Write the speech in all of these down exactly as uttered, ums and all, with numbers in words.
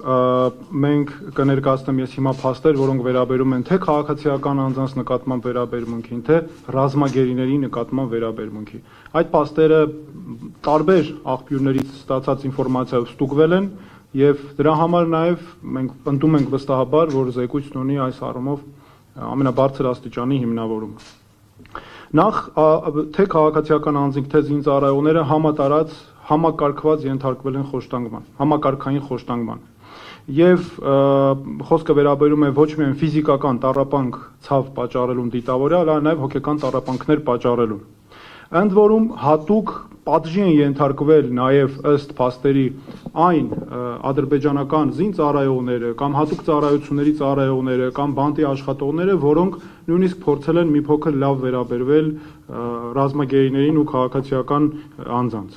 մենք կներկայացնեմ ես հիմա փաստեր, որոնք վերաբերում են թե քաղաքացիական անձանց նկատմամբ վերաբերմունքին, թե ռազմագերիների նկատմամբ վերաբերմունքի։ Այդ փաստերը տարբեր աղբյուրներից ստացած ինֆորմացիայով ստուգվել են եւ դրա համար նաեւ մենք ընդդում ենք վստահաբար, որ զեկույցն ունի այս առումով ամենաբարձր աստիճանի հիմնավորում։ Նախ թե քաղաքացիական անձինք, թե զինծառայողները համատարած համակարգված ենթարկվել են խոշտանգման, համակարգային խոշտանգման։ Եվ խոսքը վերաբերում է ոչ միայն ֆիզիկական տառապանք ցավ պատճառելուն դիտավորյալ, այլ նաև հոգեկան տառապանքներ պատճառելուն։ Ընդ որում հատուկ պատժի են ենթարկվել նաև ըստ փաստերի այն ադրբեջանական զինծառայողները կամ հատուկ ծառայությունների ծառայողները կամ բանտի աշխատողները, որոնք նույնիսկ փորձել են մի փոքր լավ վերաբերվել ռազմագերիներին ու քաղաքացիական անձանց։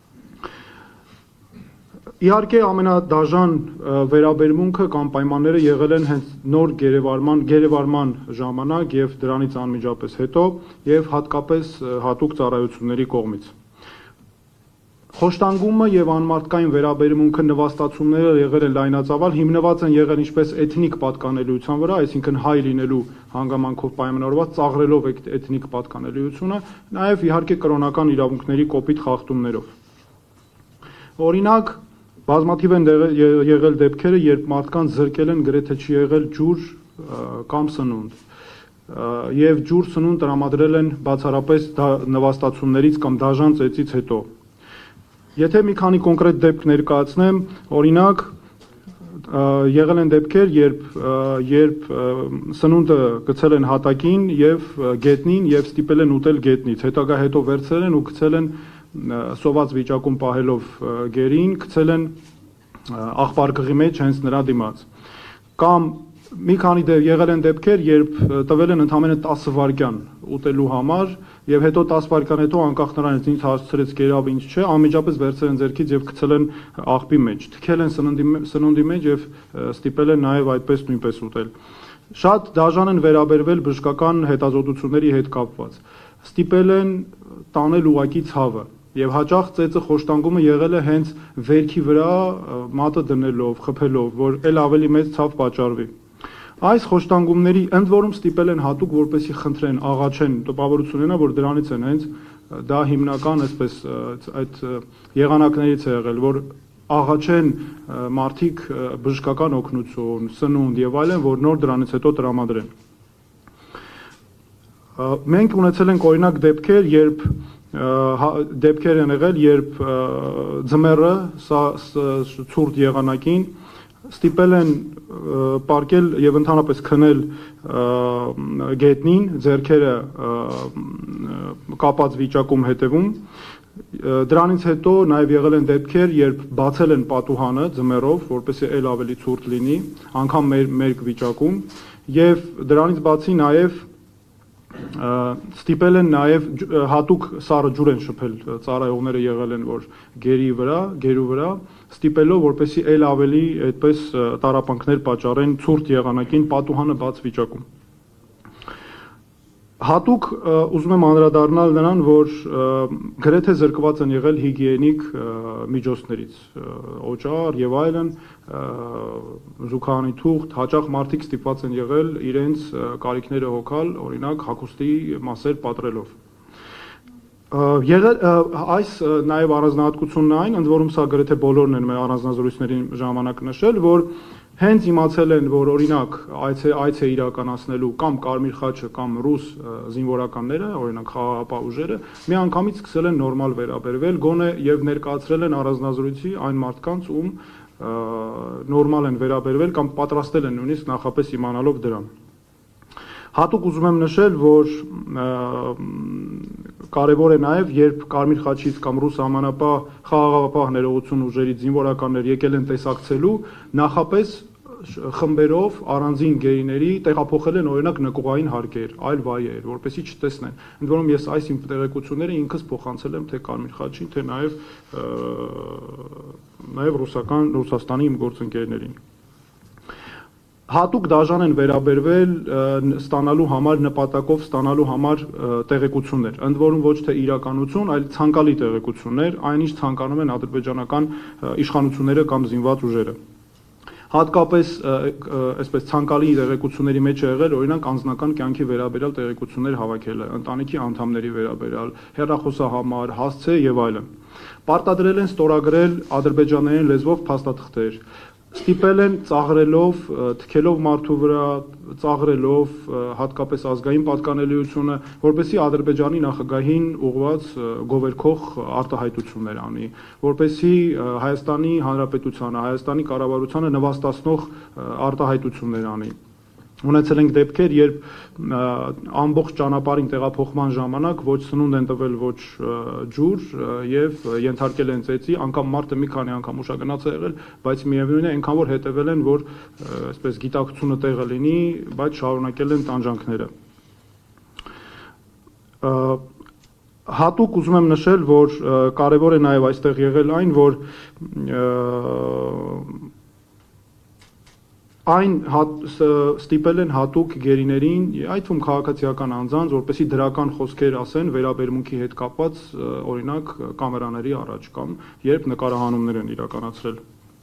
Իհարկե ամենադաժան վերաբերմունքը կամ պայմանները եղել են հենց նոր գերեվարման, գերեվարման ժամանակ եւ դրանից անմիջապես հետո եւ հատկապես հատուկ ծառայությունների կողմից։ Խոշտանգումը եւ անմարդկային վերաբերմունքը նվաստացումները եղել են լայնածավալ, հիմնված են եղել ինչպես էթնիկ պատկանելիության վրա, այսինքն հայ լինելու հանգամանքով պայմանավորված ծաղրելով էթնիկ պատկանելիությունը, նաեւ իհարկե կրոնական իրավունքների կոպիտ խախտումներով։ Օրինակ բազմաթիվ են եղել դեպքերը, երբ մարդկանց զրկել են գրեթե չի եղել ջուր կամ սնունդ, եւ ջուր սնունդ տրամադրել են բացառապես նվաստացումներից կամ դաժան ծեծից հետո։ Եթե մի քանի կոնկրետ դեպք ներկայացնեմ, օրինակ եղել են դեպքեր, երբ երբ սնունդը գցել են հատակին եւ գետնին եւ ստիպել են ուտել գետնից, հետագա հետո վերցրել են ու գցել են սոված վիճակում պահելով գերին, գցել են աղբարկղի մեջ հենց նրա դիմաց։ Կամ մի քանի դեպք եղել են դեպքեր, երբ տվել են ընդամենը տասը վայրկյան ուտելու համար եւ հետո տասը վայրկյան հետո անկախ նրանից ինչ հասցրեց գերավ ինչ չէ, անմիջապես վերցրել են ձեռքից եւ գցել են աղբի մեջ, թքել են սննդի սնունդի մեջ եւ ստիպել են նաեւ այդպես նույնպես ուտել։ Շատ դաժան են վերաբերվել բժշկական հետազոտությունների հետ կապված։ Ստիպել են տանել ուղակի ցավը եւ հաճախ ծեծը խոշտանգումը եղել է հենց վերքի վրա մատը դնելով, խփելով, որ ել ավելի մեծ ցավ պատճառվի։ Այս խոշտանգումների ընդ որում ստիպել են հատուկ, որպեսի խնդրեն, աղաչեն, տպավորություն ունենա, որ դրանից են հենց դա հիմնական, այսպես այդ եղանակներից է եղել, որ աղաչեն մարդիկ բժշկական օգնություն, սնունդ եւ այլն, որ նոր դրանից հետո տրամադրեն։ Մենք ունեցել ենք օրինակ դեպքեր, երբ դեպքեր են եղել, երբ ձմեռը սա ցուրտ եղանակին ստիպել են պարկել եւ ընդհանրապես քնել գետնին, ձեռքերը կապած վիճակում հետևում։ Դրանից հետո նաեւ եղել են դեպքեր, երբ բացել են պատուհանը ձմեռով, որպեսզի ել ավելի ցուրտ լինի, անգամ մերկ վիճակում, եւ դրանից բացի նաեւ ստիպել են նաև հատուկ սառը ջուր են շփել ծառայողները եղել են, որ գերի վրա, գերու վրա, ստիպելով, որպեսզի ել ավելի այդպես տառապանքներ պատճառեն ցուրտ եղանակին պատուհանը բաց վիճակում։ Հատուկ ուզում եմ անդրադառնալ նրան, որ գրեթե զրկված են եղել հիգիենիկ միջոցներից, օճառ եւ այլն, զուգահանի թուղթ, հաճախ մարդիկ ստիպված են եղել իրենց կարիքները հոգալ, օրինակ հագուստի մասեր պատրելով։ Եղել այս նաեւ առանձնահատկությունն այն, ընդ որում սա գրեթե բոլորն են մեր առանձնազրույցների ժամանակ նշել, որ հենց իմացել են, որ օրինակ այց է այց է իրականացնելու կամ Կարմիր խաչը կամ ռուս զինվորականները, օրինակ խաղաղապահ ուժերը, միանգամից սկսել են նորմալ վերաբերվել, գոնե եւ ներկայացրել են առանձնազրույցի այն մարդկանց, ում նորմալ են վերաբերվել կամ պատրաստել են նույնիսկ նախապես իմանալով դրան։ Հատուկ ուզում եմ նշել, որ կարևոր է նաև, երբ Կարմիր խաչից կամ ռուս ամանապահ խաղաղապահ ներողություն ուժերի զինվորականներ եկել են տեսակցելու, նախապես խմբերով առանձին գերիների տեղափոխել են օրինակ նկուղային հարկեր, այլ վայրեր, որպեսզի չտեսնեն։ Ընդ որում ես այս իմ տեղեկությունները ինքս փոխանցել եմ թե Կարմիր խաչին, թե նաև նաև ռուսական Ռուսաստանի իմ գործընկերներին։ Հատուկ դաժան են վերաբերվել ստանալու համար, նպատակով ստանալու համար տեղեկություններ, ընդ որում ոչ թե իրականություն, այլ ցանկալի տեղեկություններ, այնինչ ցանկանում են ադրբեջանական իշխանությունները կամ զինված ուժերը։ Հատկապես այսպես ցանկալի տեղեկությունների մեջ է եղել օրինակ անձնական կյանքի վերաբերյալ տեղեկություններ հավաքելը, ընտանիքի անդամների վերաբերյալ, հեռախոսահամար, հասցե եւ այլն։ Պարտադրել են ստորագրել ադրբեջաներեն լեզվով փաստաթղթեր, ստիպել են ծաղրելով, թքելով մարդու վրա, ծաղրելով հատկապես ազգային պատկանելիությունը, որպեսզի Ադրբեջանի նախագահին ուղղված գովերքող արտահայտություններ անի, որպեսզի Հայաստանի Հանրապետությանը, Հայաստանի կառավարությանը նվաստացնող արտահայտություններ անի։ Ունեցել ենք դեպքեր, երբ ամբողջ ճանապարհին տեղափոխման ժամանակ ոչ սնունդ են տվել, ոչ ջուր եւ ենթարկել են ծեծի, անգամ մարդը մի քանի անգամ ուշագնաց է եղել, բայց միևնույն է այնքան որ հետևել են, որ այսպես գիտակցությունը տեղը լինի, բայց շարունակել են տանջանքները։ Հատուկ ուզում եմ նշել, որ կարևոր է նաեւ այստեղ եղել այն, որ այն ստիպել են հատուկ գերիներին, այդ թվում քաղաքացիական անձանց, որպեսզի դրական խոսքեր ասեն վերաբերմունքի հետ կապված, օրինակ կամերաների առաջ կամ երբ նկարահանումներ են իրականացրել։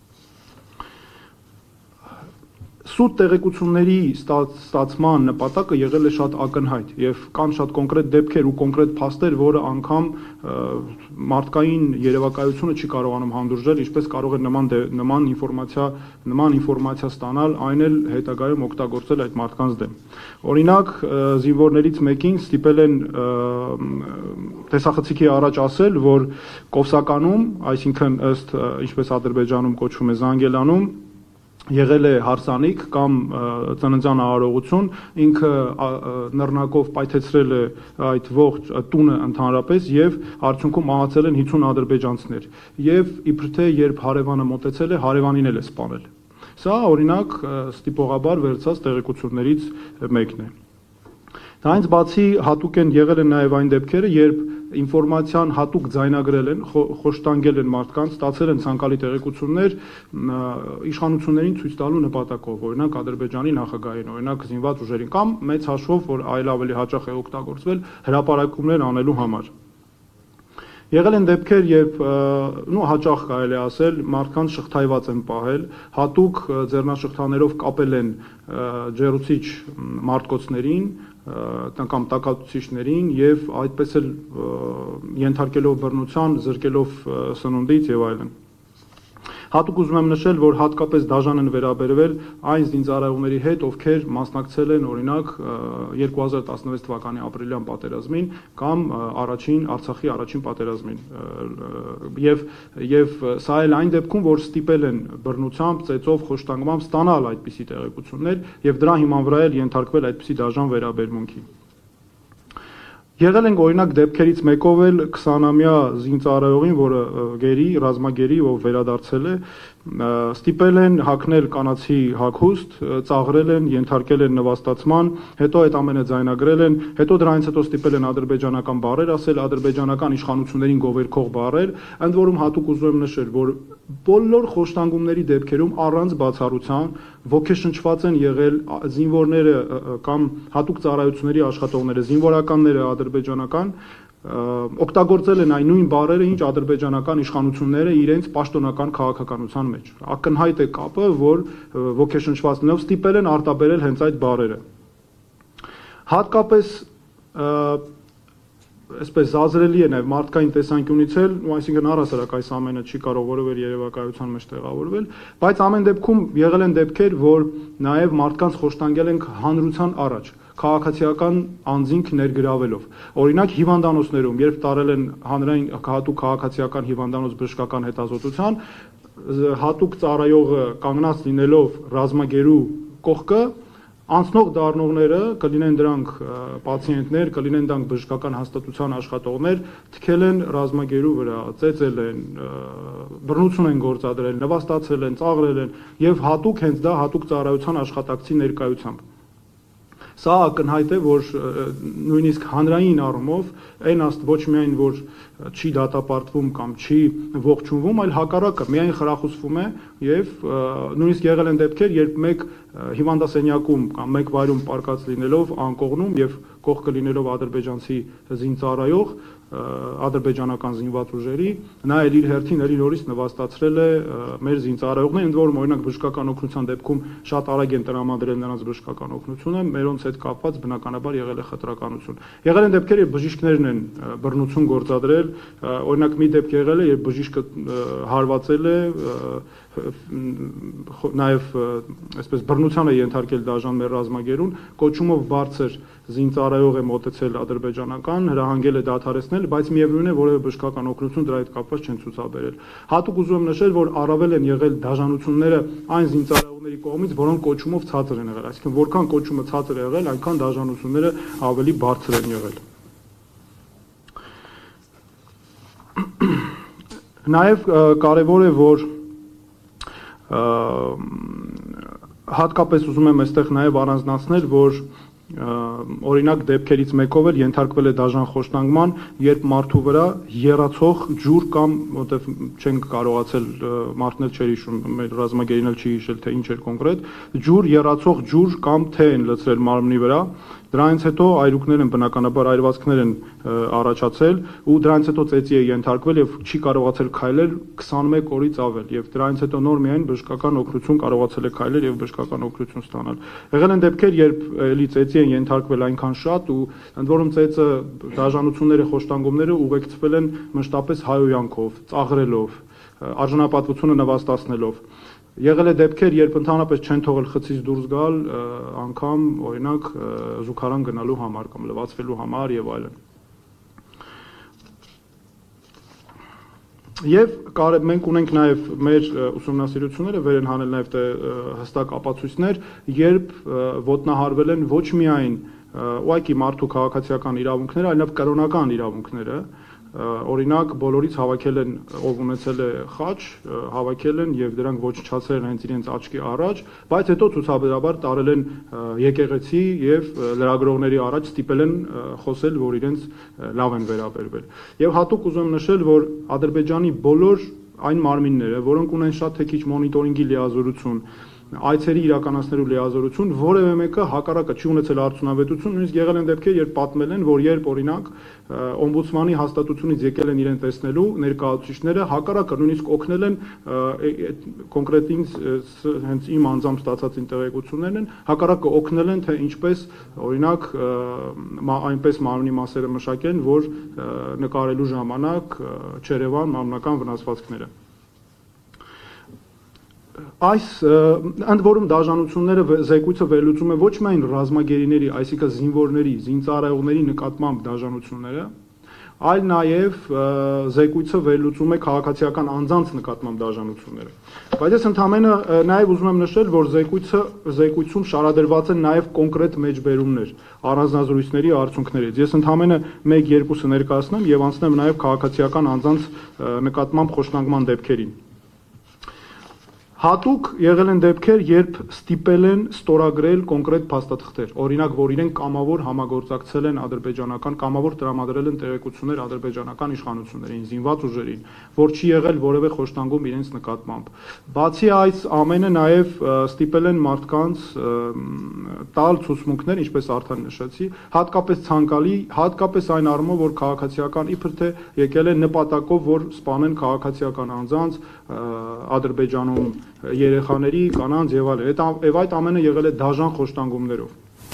Սուտ տեղեկությունների ստացման նպատակը եղել է շատ ակնհայտ եւ կան շատ կոնկրետ դեպքեր ու կոնկրետ փաստեր, որը անգամ մարդկային երևակայությունը չի կարողանում հանդուրժել, ինչպես կարող է նման նման ինֆորմացիա նման ինֆորմացիա ստանալ, այն էլ հետագայում օգտագործել այդ մարդկանց դեմ։ Օրինակ, զինվորներից մեկին ստիպել են տեսախցիկի առաջ ասել, որ Կովսականում, այսինքն ըստ ինչպես Ադրբեջանում կոչվում է Զանգելանում, եղել է հարսանիք կամ ծննդյան արարողություն, ինքը նռնակով պայթեցրել է այդ ողջ տունը ընդհանրապես եւ արդյունքում մահացել են հինգ ադրբեջանցիներ եւ իբր թե երբ հարևանը մոտեցել է, հարևանին էլ է սպանել։ Սա օրինակ ստիպողաբար վերցած տեղեկություններից մեկն է։ Դրանից բացի հատուկ են եղել են նաև այն դեպքերը, երբ ինֆորմացիան հատուկ ձայնագրել են, խոշտանգել են մարդկանց, ստացել են ցանկալի տեղեկություններ իշխանություններին ցույց տալու նպատակով, օրինակ Ադրբեջանի նախագահին, օրինակ զինված ուժերին կամ մեծ հաշվով, որ այլ ավելի հաճախ է օգտագործվել հրապարակումներ անելու համար։ Եղել են դեպքեր, երբ նո հաճախ կարելի ասել, մարդկանց շղթայված են պահել, հատուկ ձեռնաշղթաներով կապել են ջերուցիչ մարդկոցներին, կամ տակացուցիչներին եւ այդպես էլ ենթարկելով բռնության, զրկելով սնունդից եւ այլն։ Հատուկ ուզում եմ նշել, որ հատկապես դաժան են վերաբերվել այն զինծառայողների հետ, ովքեր մասնակցել են օրինակ երկու հազար տասնվեց թվականի ապրիլյան պատերազմին կամ առաջին Արցախի առաջին պատերազմին։ Եվ եւ սա էլ այն դեպքում, որ ստիպել են բռնությամբ, ծեծով, խոշտանգմամբ ստանալ այդպիսի տեղեկություններ եւ դրա հիման վրա էլ ենթարկվել այդպիսի դաժան վերաբերմունքի։ Եղել ենք օրինակ դեպքերից մեկով էլ քսանամյա զինծառայողին, որը գերի, ռազմագերի, ով վերադարձել է, ստիպել են հագնել կանացի հագուստ, ծաղրել են, ենթարկել են նվաստացման, հետո այդ ամենը ձայնագրել են, հետո դրանից հետո ստիպել են ադրբեջանական բառեր ասել, ադրբեջանական իշխանություններին գովերքող բառեր, ընդ որում հատուկ ուզում եմ նշել, որ բոլոր խոշտանգումների դեպքերում առանց բացառության ոգեշնչված են եղել զինվորները կամ հատուկ ծառայությունների աշխատողները, զինվորականները ադրբեջանական օգտագործել են այն նույն բառերը, ինչ ադրբեջանական իշխանությունները իրենց պաշտոնական քաղաքականության մեջ։ Ակնհայտ է կապը, որ ոգեշնչված լինելով ստիպել են արտաբերել հենց այդ բառերը։ Հատկապես այսպես զազրելի է նաև մարդկային տեսանկյունից էլ, այսինքն առհասարակ այս ամենը չի կարող որևէ երևակայության մեջ տեղավորվել, բայց ամեն դեպքում եղել են դեպքեր, որ նաև մարդկանց խոշտանգել են հանրության առաջ, քաղաքացիական անձինք ներգրավելով։ Օրինակ հիվանդանոցներում, երբ տարել են հանրային հատուկ քաղաքացիական հիվանդանոց բժշկական հետազոտության, հատուկ ծառայողը կանգնած լինելով ռազմագերու կողքը, անցնող դառնողները կլինեն դրանք պացիենտներ, կլինեն դրանք բժշկական հաստատության աշխատողներ, թքել են ռազմագերու վրա, ծեծել են, բռնություն են գործադրել, նվաստացել են, ծաղրել են եւ հատուկ հենց դա հատուկ ծառայության աշխատակցի ներկայությամբ։ Սա ակնհայտ է, որ նույնիսկ հանրային առումով այն աստ ոչ միայն որ չի դատապարտվում կամ չի ողջունվում, այլ հակառակը միայն խրախուսվում է եւ նույնիսկ եղել են դեպքեր, երբ մեկ հիվանդասենյակում կամ մեկ վայրում պարկած լինելով անկողնում եւ կողքը լինելով ադրբեջանցի զինծառայող ադրբեջանական զինված ուժերի, նա էլ իր հերթին իր նորից նվաստացրել է մեր զինծառայողներին, ընդ որում օրինակ բժշկական օգնության դեպքում շատ արագ են տրամադրել նրանց բժշկական օգնությունը, մերոնց հետ կապված բնականաբար եղել է խտրականություն։ Եղել են դեպքեր, երբ բժիշկներն են բռնություն գործադրել, օրինակ մի դեպք եղել է, երբ բժիշկը հարվածել է, նաև այսպես բռնության է ենթարկել դաժան մեր ռազմագերուն, կոչումով բարձր զինծառայող է մոտեցել ադրբեջանական, հրահանգել է դադարեցնել, բայց միևնույն է, որևէ բժշկական օգնություն դրա հետ կապված չեն ցուցաբերել։ Հատուկ ուզում եմ նշել, որ առավել են եղել դաժանությունները այն զինծառայողների կողմից, որոնք կոչումով ցածր են եղել, այսինքն որքան կոչումը ցածր է եղել, այնքան դաժանությունները ավելի բարձր են եղել։ Նաև կարևոր է, որ հատկապես ուզում եմ այստեղ նաև առանձնացնել, որ օրինակ դեպքերից մեկով էլ ենթարկվել է դաժան խոշտանգման, երբ մարդու վրա եռացող ջուր կամ որտեվ չենք կարողացել մարդն էլ չէր հիշում, մեր ռազմագերին էլ չի հիշել, թե ինչ էր կոնկրետ, ջուր եռացող ջուր կամ թե են լցրել մարմնի վրա, դրանից հետո այրուկներ են բնականաբար այրվածքներ են առաջացել ու դրանից հետո ծեծի է ենթարկվել եւ չի կարողացել քայլել քսանմեկ օրից ավել եւ դրանից հետո նոր միայն բժշկական օգնություն կարողացել է քայլել եւ բժշկական օգնություն ստանալ։ Եղել են դեպքեր, երբ էլի ծեծի են ենթարկվել այնքան շատ ու ընդ որում ծեծը դաժանությունները, խոշտանգումները ուղեկցվել են մշտապես հայոյանքով, ծաղրելով, արժանապատվությունը նվաստացնելով։ Եղել է դեպքեր, երբ ընդհանրապես չեն թողել խցից դուրս գալ, անգամ օրինակ զուգարան գնալու համար կամ լվացվելու համար եւ այլն։ Եվ մենք ունենք նաև մեր ուսումնասիրությունները վեր են հանել նաև հստակ ապացույցներ, երբ ոտնահարվել են ոչ միայն ուղղակի մարդու քաղաքացիական իրավունքները, այլև կրոնական իրավունքները, օրինակ բոլորից հավաքել են, ով ունեցել է խաչ, հավաքել են եւ դրանք ոչնչացրել են հենց իրենց աչքի առաջ, բայց հետո ցուցաբերաբար տարել են եկեղեցի եւ լրագրողների առաջ ստիպել են խոսել, որ իրենց լավ են վերաբերվել։ Եվ հատուկ ուզում եմ նշել, որ Ադրբեջանի բոլոր այն մարմինները, որոնք ունեն շատ թե քիչ մոնիտորինգի լիազորություն, այցերի իրականացնելու լիազորություն, որևէ մեկը հակառակը չի ունեցել արդյունավետություն, նույնիսկ եղել են դեպքեր, երբ պատմել են, որ երբ օրինակ օմբուդսմանի հաստատությունից եկել են իրեն տեսնելու ներկայացուցիչները, հակառակը նույնիսկ օգնել են կոնկրետ ինձ հենց իմ անձամբ ստացած տեղեկություններն են, հակառակը օգնել են, թե ինչպես օրինակ այնպես մարմնի մասերը մշակեն, որ նկարելու ժամանակ չերևան մարմնական վնասվածքները։ Այս ընդ որում դաժանությունները զեկույցը վերլուծում է ոչ միայն ռազմագերիների, այսինքն զինվորների, զինծառայողների նկատմամբ դաժանությունները, այլ նաև զեկույցը վերլուծում է քաղաքացիական անձանց նկատմամբ դաժանությունները։ Բայց ես ընդհանրապես նաև ուզում եմ նշել, որ զեկույցը զեկույցում շարադրված են նաև կոնկրետ մեջբերումներ, առանձնազրույցների արդյունքներից։ Ես ընդհանրապես մեկ-երկուսը ներկայացնեմ եւ անցնեմ նաև քաղաքացիական անձանց նկատմամբ խոշտանգման դեպքերին։ Հատուկ եղել են դեպքեր, երբ ստիպել են ստորագրել կոնկրետ փաստաթղթեր, օրինակ, որ իրենք կամավոր համագործակցել են ադրբեջանական, կամավոր տրամադրել են տեղեկություններ ադրբեջանական իշխանություններին, զինված ուժերին, որ չի եղել որևէ խոշտանգում իրենց նկատմամբ։ Բացի այս ամենը նաև ստիպել են մարդկանց տալ ցուցմունքներ, ինչպես արդեն նշեցի, հատկապես ցանկալի, հատկապես այն առումով, որ քաղաքացիական իբր թե եկել են նպատակով, որ սպանեն քաղաքացիական անձանց Ադրբեջանում երեխաների, կանանց եւ այլն, եւ այդ ամենը եղել է դաժան խոշտանգումներով։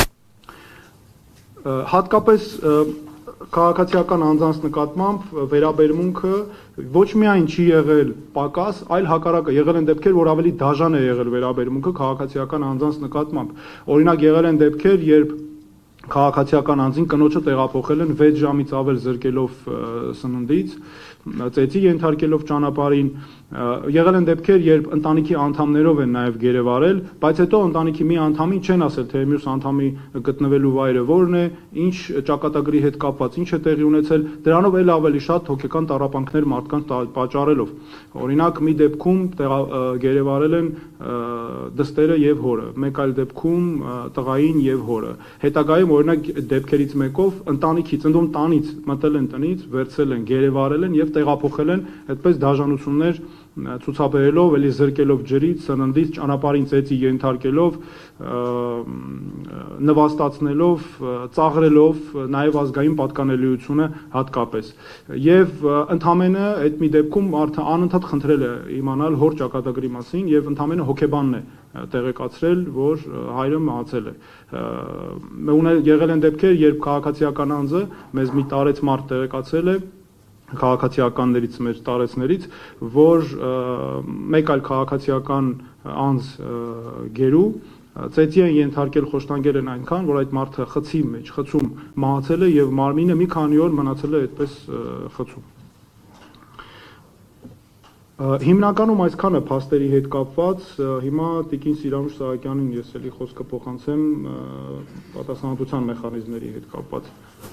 Հատկապես քաղաքացիական անձանց նկատմամբ վերաբերմունքը ոչ միայն չի եղել պակաս, այլ հակառակը եղել են դեպքեր, որ ավելի դաժան է եղել վերաբերմունքը քաղաքացիական անձանց նկատմամբ։ Օրինակ եղել են դեպքեր, երբ քաղաքացիական անձին կնոջը տեղափոխել են վեց ժամից ավել զրկելով սննդից, ծեծի ենթարկելով ճանապարհին, եղել են դեպքեր, երբ ընտանիքի անդամներով են նաև գերեվարել, բայց հետո ընտանիքի մի անդամին չեն ասել, թե մյուս անդամի գտնվելու վայրը որն է, ինչ ճակատագրի հետ կապված, ինչ է տեղի ունեցել, դրանով էլ ավելի շատ հոգեկան տառապանքներ մարդկանց պատճառելով։ Օրինակ մի դեպքում գերեվարել են դստերը եւ հորը, մեկ այլ դեպքում տղային եւ հորը։ Հետագայում օրինակ դեպքերից մեկով ընտանիքի ծնվում տանից մտել են տնից, վերցել են, գերեվարել են եւ տեղափոխել են, այդպես դաժանություններ ցուցաբերելով, էլի զրկելով ջրից, սննդից, ճանապարհին ծեծի ենթարկելով, նվաստացնելով, ծաղրելով նաև ազգային պատկանելիությունը հատկապես։ Եվ ընդամենը այդ մի դեպքում արդեն անընդհատ խնդրել է իմանալ հոր ճակատագրի մասին եւ ընդամենը հոգեբանն է տեղեկացրել, որ հայրը մահացել է։ Ունե եղել են դեպքեր, երբ քաղաքացիական անձը մեզ մի տարեց մարդ տեղեկացել է քաղաքացիականներից մեր տարեցներից, որ մեկ այլ քաղաքացիական անձ գերու ծեծի են ենթարկել, խոշտանգել են այնքան, որ այդ մարդը խցի մեջ, խցում մահացել է եւ մարմինը մի քանի օր մնացել է այդպես խցում։ Հիմնականում այսքանը փաստերի հետ կապված, հիմա Տիկին Սիրանուշ Սահակյանին ես էլի խոսքը փոխանցեմ պատասխանատվության մեխանիզմների հետ կապված։